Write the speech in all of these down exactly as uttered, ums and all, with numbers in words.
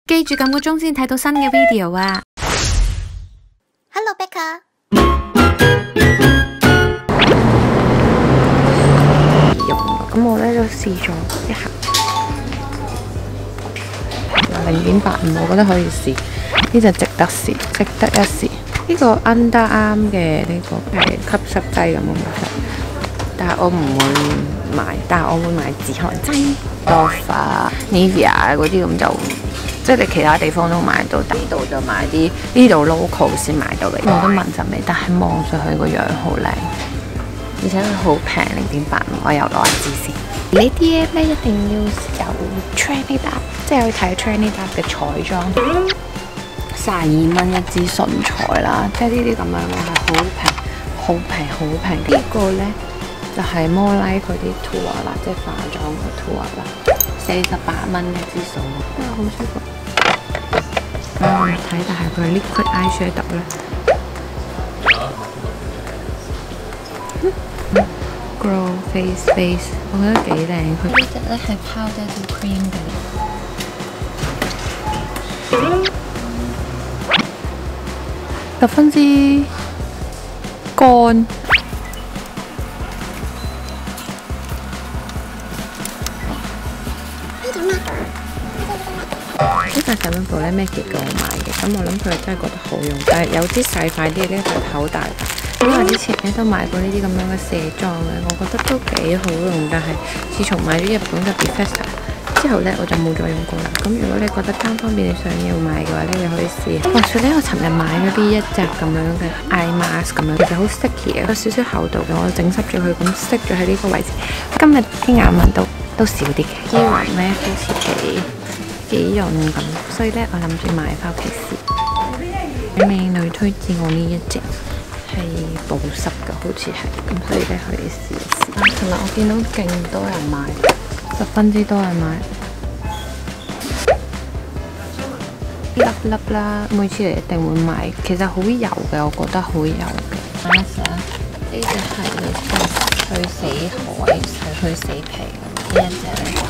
記住撳個鐘先睇到新嘅 video 啊 ！Hello Becca， 咁我咧就試咗一下，零點八五，我覺得可以試，呢隻值得試，值得一試。呢、這個 Underarm 嘅呢個係吸濕劑咁嘅模式，但係我唔會買，但係我會買止汗劑 ，Dove 啊、Nivea 嗰啲咁就。即係你其他地方都買到，呢度就買啲呢度 local 先買到嘅。我都聞陣味，但係望上去個樣好靚，而且佢好平，零點八五。我又攞一支先。呢啲咧一定要有 Tranny Lab， 即係去睇 Tranny Lab 嘅彩妝，卅二蚊一支唇彩啦，即係呢啲咁樣咧係好平，好平，好平。呢、這個咧就係摩拉佢啲 tour 啦，即係化妝嘅 tour 啦，四十八蚊一支數，真係好舒服。我睇，但係佢 liquid eyeshadow 咧 ，Grow Face Base， 我覺得幾靚。佢呢隻咧係 powder to cream 嘅，十分之乾。呢塊洗面布咧咩結嘅我買嘅，咁我諗佢真係覺得好用，但係有啲細塊啲，呢塊口大。咁我之前咧都買過呢啲咁樣嘅卸妝嘅，我覺得都幾好用，但係自從買咗日本嘅 Bethesda 之後咧，我就冇再用過啦。咁如果你覺得單方面你想要買嘅話咧，你可以試。話說咧，我尋日買咗呢一隻咁樣嘅 eye mask 咁樣，其實好 sticky 嘅，有少少厚度嘅，我整濕咗佢咁 stick 咗喺呢個位置。今日啲眼紋都都少啲嘅，肌紋咧好似幾幾潤咁，所以咧我諗住買翻屋企試。美女推薦我呢一隻係保濕嘅，好似係咁，所以咧可以試一試。尋日我見到勁多人買，十分之多人買，粒粒啦，每次嚟一定會買。其實好油嘅，我覺得好油嘅。呢隻係去死海，係去死皮呢一隻咧。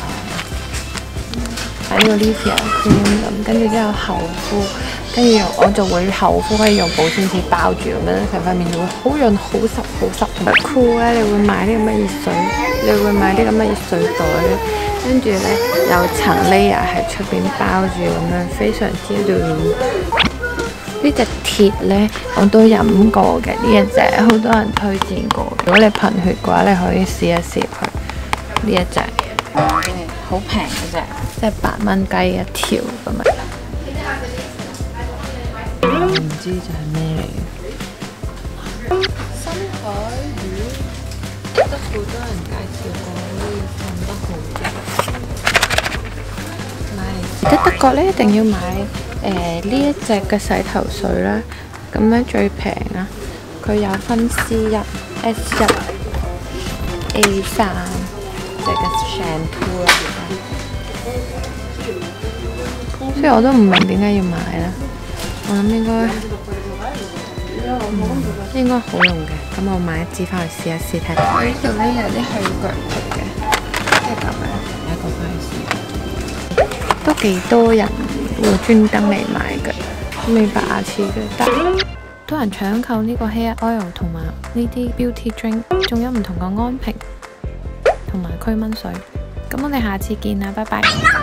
買呢個 Nivea cream 咁，跟住之後厚敷，跟住我就會厚敷可以用保鮮紙包住咁樣，成塊面就會好潤、好濕、好濕。同埋 cool 咧，你會買啲咁嘅熱水，你會買啲咁嘅熱水袋，跟住咧有層 layer 喺出邊包住咁樣，非常之暖。呢隻鐵咧我都飲過嘅，呢一隻好多人推薦過。如果你貧血嘅話，你可以試一試佢呢一隻。好平嘅啫，即係八蚊雞一條咁樣。唔知就係咩嚟嘅？深海魚，覺得好多人介紹過，呢放得好啲。買嚟喺德國咧，一定要買誒呢一隻嘅洗頭水啦，咁樣最平啦。佢有分 C 一、S 一、A 三。隻嘅 shampoo 啦，所以我都唔明點解要買啦。我諗應該、嗯、應該好用嘅，咁我買一支翻去試一試睇。我呢度咧有啲去腳皮嘅，即係咁樣，一個翻去試。都幾多人會專登嚟買嘅，美白牙齒嘅，但多人搶購呢個 hair oil 同埋呢啲 beauty drink， 仲有唔同嘅安瓶。同埋驅蚊水，咁我哋下次見啦，拜拜。